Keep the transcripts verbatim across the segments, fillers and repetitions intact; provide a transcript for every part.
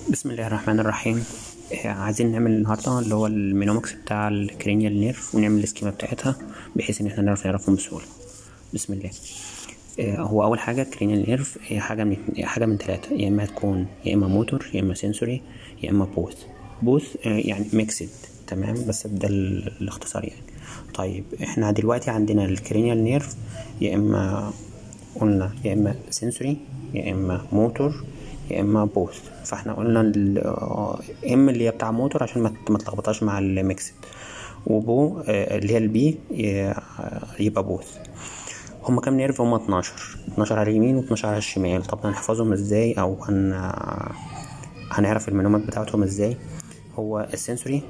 بسم الله الرحمن الرحيم. آه، عايزين نعمل النهارده اللي هو المينومكس بتاع الكرينيال نيرف ونعمل السكيما بتاعتها بحيث ان احنا نعرف نعرفهم بسهوله. بسم الله. آه، هو اول حاجه الكرينيال نيرف هي حاجه من حاجه من ثلاثه، يا اما تكون يا اما موتور يا اما سنسوري يا اما بوث بوث يعني ميكسد. تمام، بس ده الاختصار يعني. طيب احنا دلوقتي عندنا الكرينيال نيرف يا اما قلنا يا اما سنسوري يا اما موتور يا اما بوث. فاحنا قلنا ام اللي هي بتاع موتور عشان ما تلخبطهاش مع الميكسد، وبو اللي هي البي يبقى بوث. هما كام نيرف؟ هما اتناشر اتناشر على اليمين واتناشر على الشمال. طب هنحفظهم ازاي او هن... هنعرف المعلومات بتاعتهم ازاي؟ هو السنسوري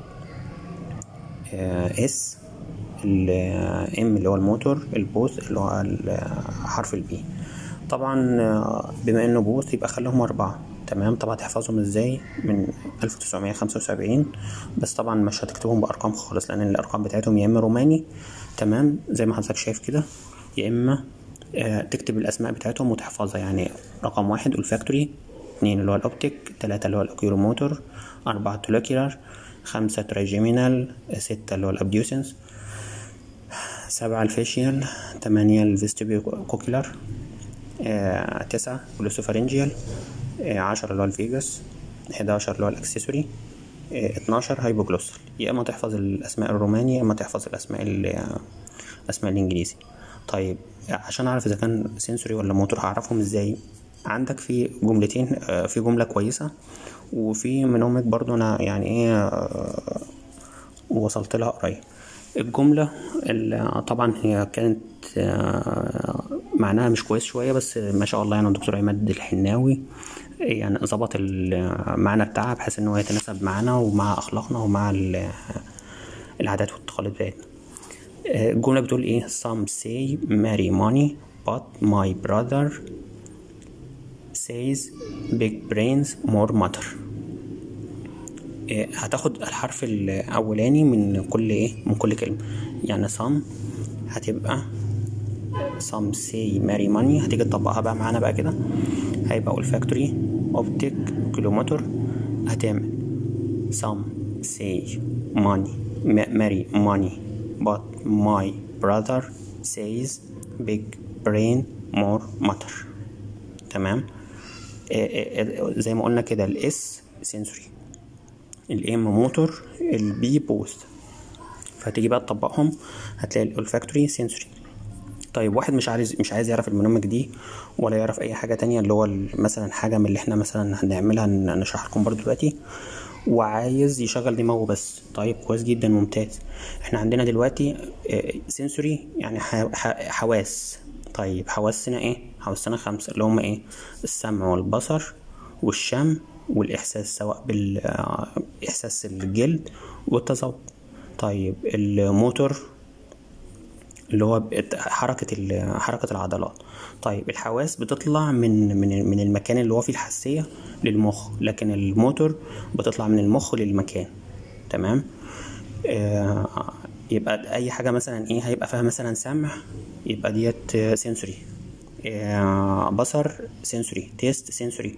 اس، الام اللي هو الموتور، البوث اللي هو حرف البي. طبعا بما انه بوث يبقى خليهم اربعة. تمام، طبعا تحفظهم ازاي؟ من الف وتسعمية خمسة وسبعين، بس طبعا مش هتكتبهم بارقام خالص لان الارقام بتاعتهم يا اما روماني، تمام زي ما حضرتك شايف كده، يا اما آه تكتب الاسماء بتاعتهم وتحفظها. يعني رقم واحد الفاكتوري، اتنين اللي هو الاوبتيك، تلاتة اللي هو الاوكيولوموتور، اربعة تولوكيولار، خمسة ترايجيمينال، ستة اللي هو الابديوسنس، سبعة الفيشيال، تمانية الفيستيبيو كوكيلار، آه، تسعة جلوسوفارينجيال، آه، عشرة اللي هو الفيجاس، حداشر اللي هو الاكسسوري، آه، اتناشر هايبوجلوسال. يا اما تحفظ الاسماء الروماني يا اما تحفظ الاسماء الاسماء الانجليزي. طيب عشان اعرف اذا كان سنسوري ولا موتور هعرفهم ازاي؟ عندك في جملتين، آه، في جمله كويسه وفي منهم برضو انا يعني ايه آه، وصلت لها قريب. الجملة طبعا هي كانت معناها مش كويس شوية، بس ما شاء الله يعني الدكتور عماد الحناوي يعني ظبط المعنى بتاعها بحيث انه يتناسب معنا ومع اخلاقنا ومع العادات والتقاليد بتاعتنا. الجملة بتقول ايه؟ some say marry money but my brother says big brains more matter. هتاخد الحرف الاولاني من كل ايه من كل كلمه. يعني some هتبقى some say marry money، هتيجي تطبقها بقى معانا بقى كده، هيبقى olfactory optic oculomotor. هتعمل some say money marry money but my brother says big brain more matter. تمام، زي ما قلنا كده الاس سنسوري، الام موتور، البي بوث. فتيجي بقى تطبقهم هتلاقي الاولفاكتوري سنسوري. طيب واحد مش عايز مش عايز يعرف المنومك دي ولا يعرف اي حاجه تانية، اللي هو مثلا حاجه من اللي احنا مثلا هنعملها نشرح لكم برضو دلوقتي، وعايز يشغل دماغه بس. طيب كويس جدا ممتاز. احنا عندنا دلوقتي سنسوري يعني حواس. طيب حواسنا ايه؟ حواسنا خمسه اللي هم ايه؟ السمع والبصر والشم والاحساس، سواء بالاحساس الجلد والتذوق. طيب الموتور اللي هو حركه حركه العضلات. طيب الحواس بتطلع من من من المكان اللي هو فيه الحساسيه للمخ، لكن الموتور بتطلع من المخ للمكان. تمام، آه يبقى اي حاجه مثلا ايه هيبقى فيها مثلا سمع يبقى ديت سنسوري، آه بصر سنسوري، تيست سنسوري،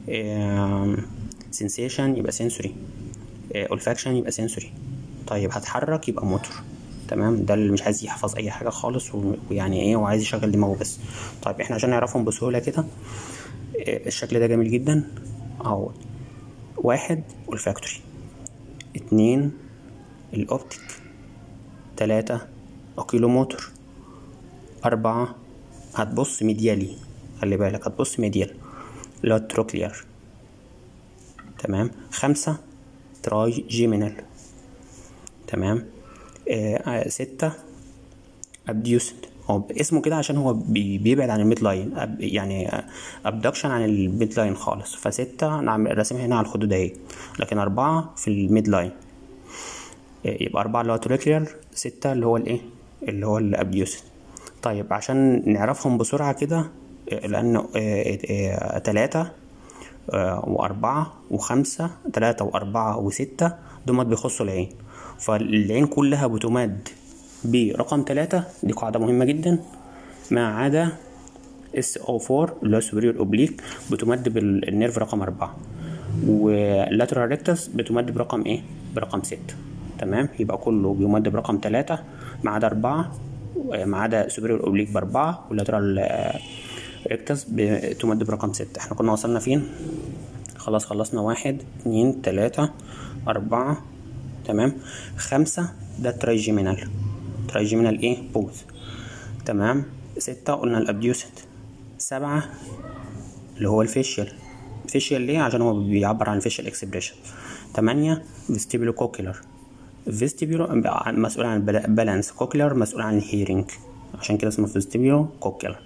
سنسيشن يبقى سنسوري، اولفاكشن يبقى سنسوري. طيب هتحرك يبقى موتور. تمام، ده اللي مش عايز يحفظ اي حاجه خالص ويعني ايه وعايز يشغل دماغه بس. طيب احنا عشان نعرفهم بسهوله كده، الشكل ده جميل جدا اهو. واحد اولفاكتوري، اتنين الاوبتيك، تلاتة اوكيلوموتور، اربعة هتبص ميديالي، خلي بالك هتبص ميديال اللي هو التروكليار. تمام، خمسة تراي جيمينال. تمام، آه ستة ابديوسنت، هو اسمه كده عشان هو بيبعد عن الميد لاين، يعني ابدكشن عن الميد لاين خالص. فستة نعمل رسمها هنا على الخدود اهي، لكن اربعة في الميد لاين. آه يبقى اربعة اللي هو توريكولار، ستة اللي هو الايه اللي هو الابديوسنت. طيب عشان نعرفهم بسرعة كده، آه لانه آه آه تلاتة آه واربعة وخمسة، تلاتة واربعة وستة دول بيخصوا العين، فالعين كلها بتمد برقم تلاتة. دي قاعدة مهمة جدا، ما عدا اس او اربعة اللي هو superior oblique بتمد بالنيرف رقم اربعة. واللاترال ريكتس بتمد برقم ايه؟ برقم ستة. تمام، يبقى كله بيمد برقم تلاتة ما عدا أربعة، ما عدا سوبيريور اوبليك بأربعة، واللاترال ريكتس بتمد برقم ستة. احنا كنا وصلنا فين؟ خلاص خلصنا واحد اتنين تلاتة أربعة. تمام، خمسة ده ترايجيمينال، ترايجيمينال ايه؟ بوز. تمام، ستة قلنا الابديوسنت. سبعة اللي هو الفيشيال. فيشيال ليه؟ عشان هو بيعبر عن الفيشيال اكسبريشن. تمانية فيستيبولو كوكيلر. فيستيبولو مسؤول عن البالانس، كوكيلر مسؤول عن الهيرنج، عشان كده اسمه فيستيبولو كوكيلر.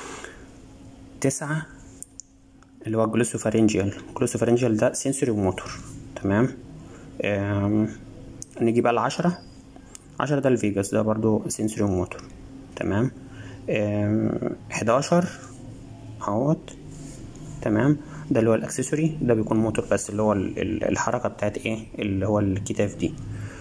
تسعة اللي هو جلوسوفارينجيال. جلوسوفارينجيال ده سنسوري وموتور. تمام، نيجي بقى العشرة. عشرة ده الفيجاس، ده برضو سنسوري وموتور. تمام، حداشر اهوت. تمام، ده اللي هو الاكسسوري، ده بيكون موتور بس، اللي هو الحركة بتاعت ايه، اللي هو الكتاف دي.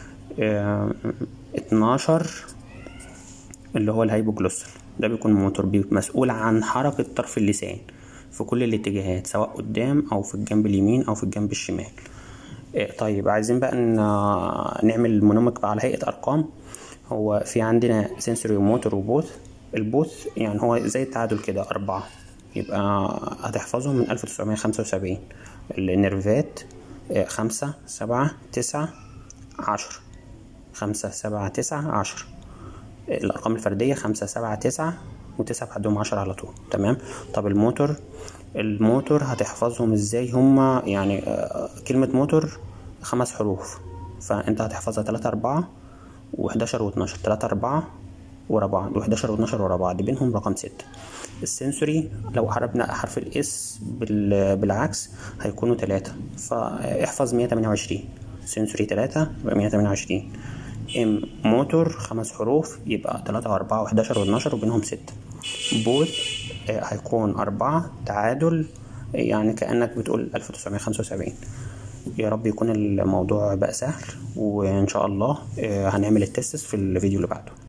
اتناشر اللي هو الهايبوجلوسال، ده بيكون موتور، بيكون مسؤول عن حركة طرف اللسان في كل الاتجاهات، سواء قدام او في الجنب اليمين او في الجنب الشمال. طيب عايزين بقى نعمل مونوميك على هيئة ارقام. هو في عندنا سنسوري وموتور وبوث. البوث يعني هو زي التعادل كده أربعة، يبقى هتحفظهم من ألف وتسعمية خمسة وسبعين. النيرفات خمسة سبعة تسعة عشرة، خمسة سبعة تسعة عشرة. الأرقام الفردية خمسة سبعة تسعة وتسعة بعدهم عشرة على طول. تمام، طب الموتور، الموتور هتحفظهم ازاي؟ هما يعني كلمة موتور خمس حروف، فانت هتحفظها تلاتة أربعة وحداشر واتناشر. تلاتة أربعة ورا بعض، وحداشر واتناشر ورا بعض، بينهم رقم ستة. السنسوري لو حربنا حرف الاس بالعكس هيكونوا تلاتة، فاحفظ مية تمانية وعشرين. سنسوري تلاتة يبقى مية تمانية وعشرين. ام موتور خمس حروف، يبقى تلاتة وأربعة وحداشر واتناشر وبينهم ستة. بوث هيكون أربعة، تعادل، يعني كأنك بتقول ألف وتسعمية خمسة وسبعين. يا رب يكون الموضوع بقى سهل، وإن شاء الله هنعمل التستس في الفيديو اللي بعده.